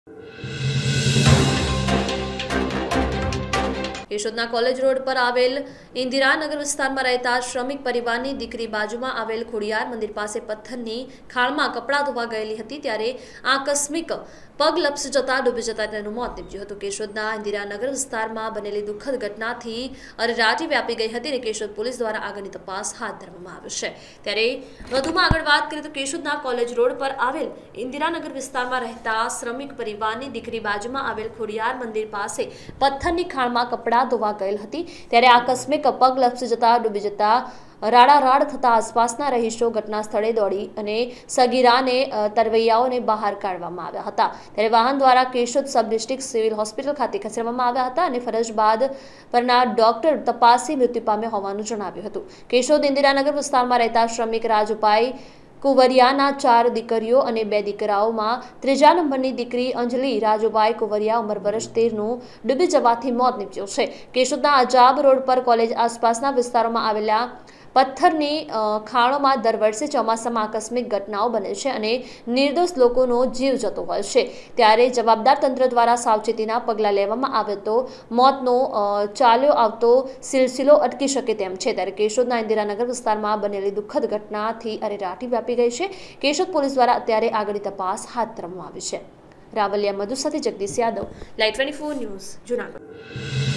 કેશોદના college road પર આવેલ ઇન્દિરાનગર વિસ્તારમાં રહેતા શ્રમિક પરિવારની દીકરી બાજુમાં આવેલ ખોડિયાર મંદિર પાસે પથ્થરની ખાણમાં કપડાં ધોવા ગયેલી હતી ત્યારે આકસ્મિક પગ લપસી જતા ડૂબી જતા તેનું મોત નીપજ્યું હતું। કેશોદના ઇન્દિરાનગર વિસ્તારમાં બનેલી દુઃખદ ઘટનાથી અરેરાટી વ્યાપી ગઈ હતી અને કેશોદ પોલીસ દ્વારા આગળની તપાસ હાથ ધરવામાં આવી છે। ત્યારે વધુમાં આગળ વાત કરીએ તો કેશોદના કોલેજ રોડ પર આવેલ ઇન્દિરાનગર વિસ્તારમાં રહેતા શ્રમિક પરિવારની દીકરી બાજુમાં આવેલ ખોડિયાર મંદિર પાસે પથ્થરની ખાણમાં કપડાં ધોવા ગયેલ હતી ત્યારે આકસ્મિક પગ લપસી જતા ડૂબી જતા રાડારાડ થતા આસપાસના રહીશો ઘટના સ્થળે દોડી અને સગીરાને તરવૈયાઓને બહાર કાઢવામાં આવ્યા હતા। ત્યારે વાહન દ્વારા Keshod sub district civil hospital ખાતે ખસેડવામાં આવ્યા હતા અને ફરજ બાદ પરના ડોક્ટર તપાસી મૃત્યુ પામ્યા હોવાનું જણાવ્યું હતું। કેશોદ ઇન્દિરાનગર વિસ્તારમાં રહેતા શ્રમિક રાજુભાઈ કુંવરિયાના 4 દીકરીઓ અને 2 દીકરાઓમાં ત્રીજા નંબરની દીકરી અંજલિ રાજુભાઈ કુંવરિયા ઉંમર વર્ષ 13નું ડૂબી જવાથી મોત નીપજ્યું છે। કેશોદના આજાબ રોડ પર કોલેજ આસપાસના વિસ્તારોમાં આવેલા પથ્થરની ખાણોમાં દર વર્ષે ચોમાસામાં આકસ્મિક ઘટનાઓ બને છે અને નિર્દોષ લોકોનો જીવ જતો હોય છે ત્યારે જવાબદાર તંત્ર દ્વારા સાવચેતીના પગલાં લેવામાં આવે તો મોતનો ચાલ્યો આવતો સિલસિલો અટકી શકે તેમ છે। ત્યારે કેશોદના ઇન્દિરાનગર વિસ્તારમાં બનેલી દુઃખદ ઘટનાથી અરેરાટી વ્યાપી ગઈ છે। કેશોદ પોલીસ દ્વારા અત્યારે આગળની તપાસ હાથ ધરવામાં આવી છે। રાવલિયા મધુ સાથે જગદીશ યાદવ, લાઈવ 24 ન્યૂઝ, જૂનાગઢ।